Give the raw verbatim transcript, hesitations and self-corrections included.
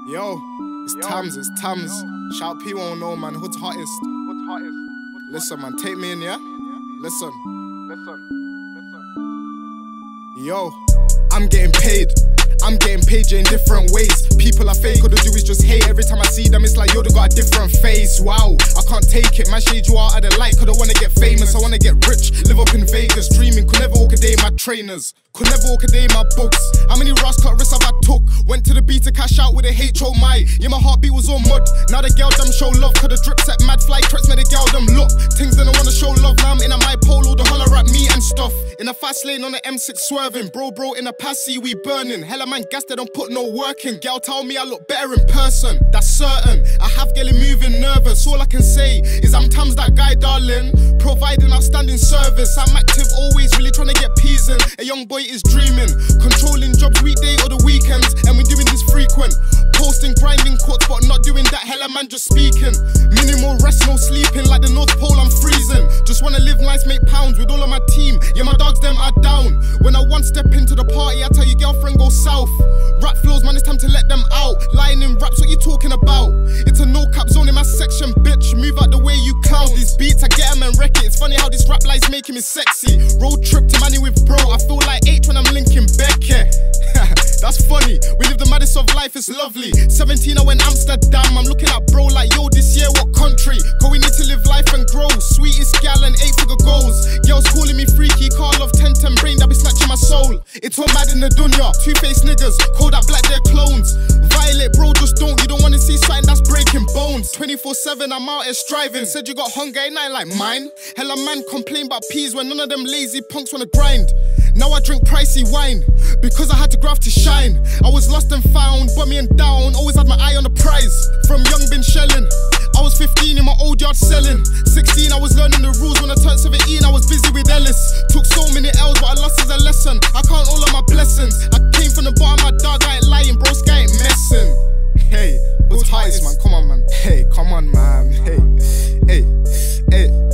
Yo, it's Yo. Tams, it's Tams. Yo. Shout P one oh man, hood's hottest. What's hottest? What's Listen man, take me in, yeah? Listen. Listen. Listen. Yo, I'm getting paid. I'm getting paid in different ways. People are fake, all they do is just hate. Every time I see them, it's like, yo, they got a different face. Wow, I can't take it. Man, shade you out of the light, cause I wanna get famous. I wanna get rich, live up in Vegas, dreaming. Could never walk a day in my trainers. Could never walk a day in my books. How many rust cut risks have I took? Went to the beat to cash out with a H O my. Yeah, my heartbeat was all mud. Now the girl them show love, cause the drip set mad fly threats made the girl them look. Things they don't wanna show love. Now I'm in a my polo, the holler at me and stuff. In a fast lane on the M six swerving. Bro, bro, in a passy we burning. Hella man gas, they don't put no work in. Girl tell me I look better in person, that's certain. I have girlie moving nervous. All I can say is I'm Tams that guy, darling. Providing outstanding service. I'm active always, really trying to get peas in. A young boy is dreaming. Controlling jobs weekday or the weekends. And we doing this frequent. Posting, grinding quotes, but not doing that. Hella man just speaking. Minimal rest, no sleeping. Like the North Pole, I'm freezing. Just wanna live nice, make pounds with all of my team. Yeah, my dogs, them are down. When I one step into the party, I tell your girlfriend go south. Rap flows, man, it's time to let them out. Lying in raps, what you talking about? It's a no cap zone in my section, bitch. Move out the way, you clowns. These beats, I get them and wreck it. It's funny how this rap life's making me sexy. Road trip to Manny with bro. I feel like H when I'm linking Becky. That's funny. We live the maddest of life, it's lovely. seventeen, I went Amsterdam. I'm looking at bro like, yo, this year what country? Cause we need to live life and grow. Sweetest gal and eight figure goals. Girls calling me freaky, car love ten ten brain that be snatching my soul. It's all mad in the dunya. Two-faced niggas, call that black, they're clones. Violate, bro, just don't. You don't wanna see something that's breaking bones. twenty-four seven, I'm out here striving. Said you got hunger, ain't I like mine? Hella man complain about peas when none of them lazy punks wanna grind. Now I drink pricey wine, because I had to graft to shine. I was lost and found, bummy and down, always had my eye on the prize. From young been shelling, I was fifteen in my old yard selling. Sixteen, I was learning the rules. When I turned seventeen, I was busy with Ellis. Took so many L's, but I lost as a lesson. I count all of my blessings. I came from the bottom, my dog, I ain't lying, bro, Sky ain't messing. Hey, who's highest, man? Come on, man. Hey, come on, man. Hey, hey, hey.